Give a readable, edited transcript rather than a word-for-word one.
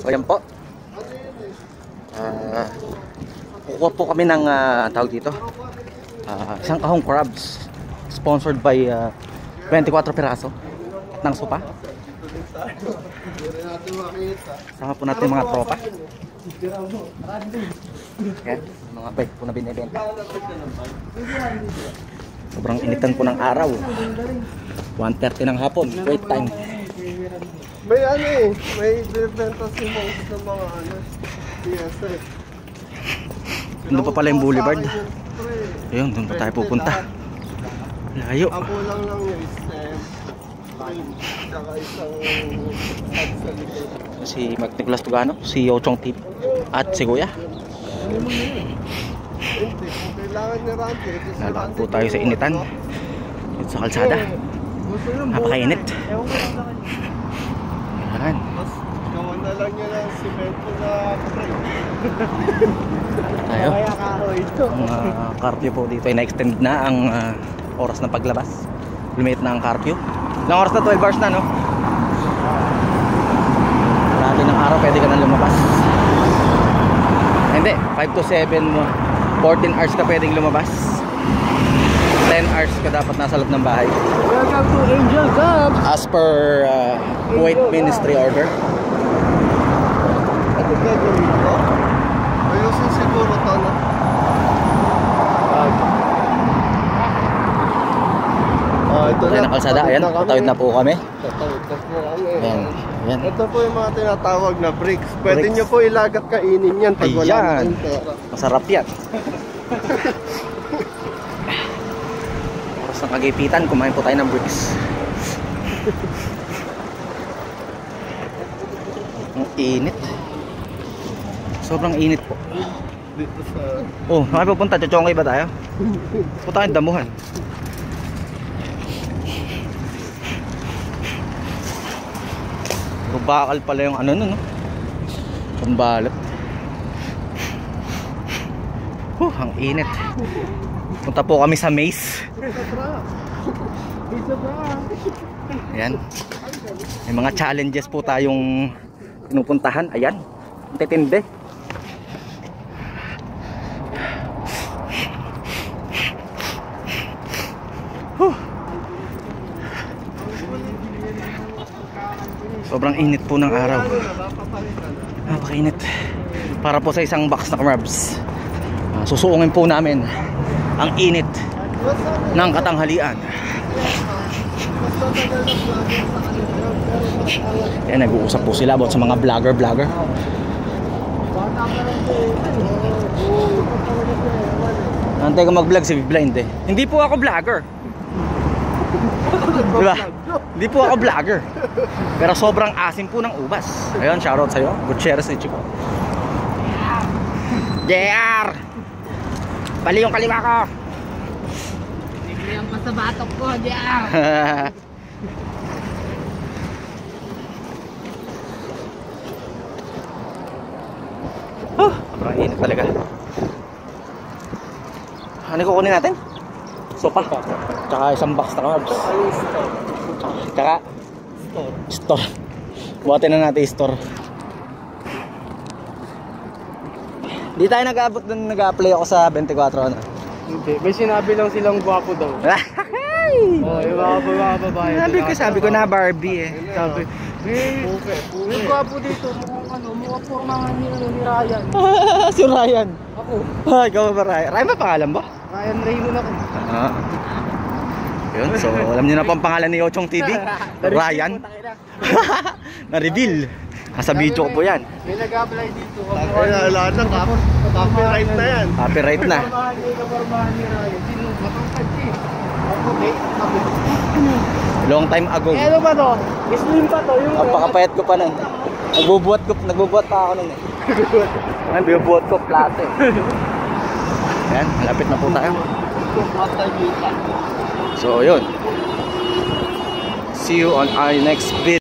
So ayan po. Kukuha po kami ng tawag dito. Isang kahong crabs. Sponsored by 24 piraso ng sopa. Sama po natin mga tropa. Yan, mga bike po na binibenta. Sobrang initan po ng araw. 1:30 ng hapon. Wait time. May ano eh, may binibenta si Monks ng mga ano, PSA. Doon pa pala yung boulevard. Ayun, doon pa tayo pupunta. Layo. Ang kulang lang yung stem, tsaka isang ad sa likod. Si Mark Nicolas Tugano, si Ochong Tip, at si Kuya. Hindi, kung kailangan ni Randy. Lalakad po tayo sa initan. Dito sa kalsada. Napakainit. Ayan. Mas gawa na lang niya ng simento na frame. Tayo. Kaya kahoy ito. Ang curfew po dito ay na-extend na ang oras ng paglabas. Lumit na ang curfew. Ilang oras na? 12 hours na, no? Lahat ng araw pwede ka na lumabas. Hindi, 5 to 7, 14 hours ka pwedeng lumabas. 10 hours ka dapat nasa loob ng bahay. Welcome to Angel Cup! As per Kuwait Ministry Order. Ano gagawin ko? Ayusin siguro ito, no? Ito Wala ng kalsada. Ayan, tatawid na po kami. Tatawid na po kami. Ayan, ayan. Ito po yung mga tinatawag na bricks. Pwede nyo po ilagat kainin yan pag wala Ayan. kayong pera. Masarap yan. Oras ng kagipitan, kumain po tayo ng bricks. Ang init. Sobrang init po. Dito sa... Oh, nakipupunta. Chochongay ba tayo? Punta tayong damuhan. Bakal pala yung ano nun, no? Pambalot. Ang init. Punta po kami sa maze. Ayan. May mga challenges po tayong pinupuntahan. Ayan. Ang titindi. Sobrang init po ng araw. Napakainit. Para po sa isang box na crabs, susuungin po namin ang init ng katanghalian. Yan, nag-uusap po sila about sa mga vlogger. Antay ka mag-vlog si Blind eh. Hindi po ako vlogger. Diba? Hindi po ako vlogger. Pero sobrang asim po ng ubas. Ayun, shoutout sa'yo. Good shares ni Chico. JR! Pali yung kaliwa ko. Hindi ang pasabatok ko, JR. Sobrang init talaga. Ano kukunin natin? Sopa. Tsaka isang box na carbs. Tsaka store. Buhatin na natin store. Di tayo nag-aabot doon, nag-apply ako sa 24 ano. Hindi, may sinabi lang silang gwapo daw. Oh, yung mga babae. Sabi ko na Barbie eh. Sabi, yung gwapo dito, mukhang pormahan ni Ryan. Si Ryan. Ako. Ikaw ba Ryan? Ryan ba pangalan ba? Ryan Raymond ako. Yun, so alam niyo na po ang pangalan ni Ochong TV. Ryan. Na-reveal. Nasa video ko po yan. May nag-apply dito. Wala na, copyright na yan. Copyright na. Kapormahan ni Ryan. Sino ba itong kansi? Ako, Long time ago. eh, ano ba to? Slim pa to. Yung Napakapayat ko pa nun. Nagbubuhat pa ako nun eh. Nagbubuhat ko plato eh. Yan, malapit na po tayo. So yun. See you on our next video.